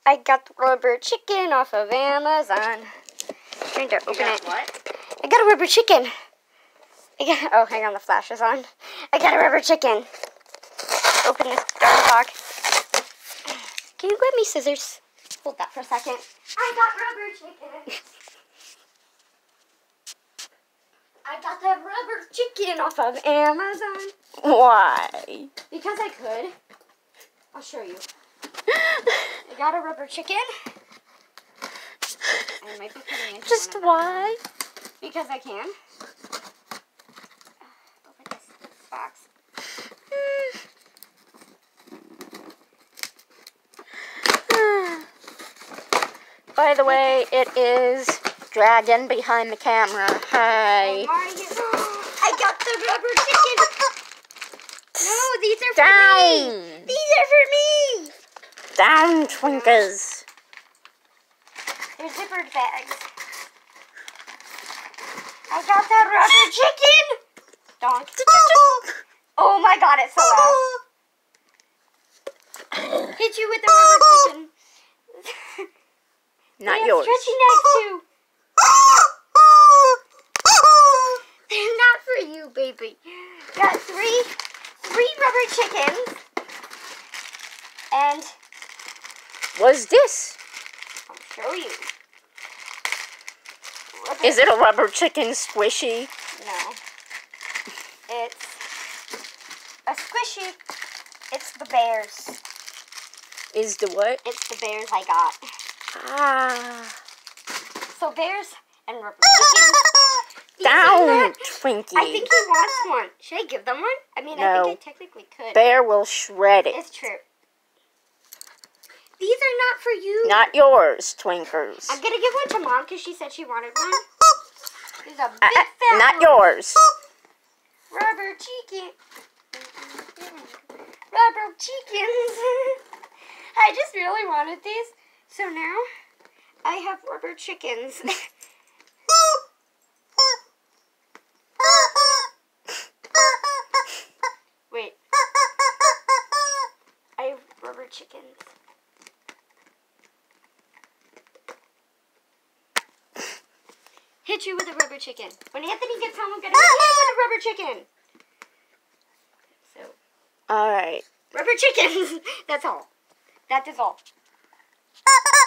I got the rubber chicken off of Amazon. Trying to open it. What? I got a rubber chicken. Oh, hang on, the flash is on. I got a rubber chicken. Open this darn box. Can you grab me scissors? Hold that for a second. I got rubber chicken. I got that rubber chicken off of Amazon. Why? Because I could. I'll show you. I got a rubber chicken. I might be putting into Just one of why? them. Because I can. Open this box. By the way, it is Dragon behind the camera. Hi. I got the rubber chicken. No, these are for Down. me. These are for me. Down, Twinkers. They're zippered bags. I got that rubber chicken. Donk. Oh my god, it's so loud. Hit you with the rubber chicken. Not yours. Stretchy necks too. They're not for you, baby. Got three rubber chickens. And What's this? I'll show you. Is it a rubber chicken squishy? No. It's a squishy. It's the bears. Is the what? It's the bears I got. Ah. So bears and rubber chickens. These are Down, not- Twinkie. I think he wants one. Should I give them one? I mean, I No. think I technically could. Bear will shred it. It's true. These are not for you. Not yours, Twinkers. I'm gonna give one to Mom because she said she wanted one. There's a big fat Not one. yours. Rubber chicken. Rubber chickens. I just really wanted these. So now I have rubber chickens. Wait. I have rubber chickens. Hit you with a rubber chicken. When Anthony gets home, I'm gonna hit him with a rubber chicken. So, All right. rubber chickens. That's all. That is all.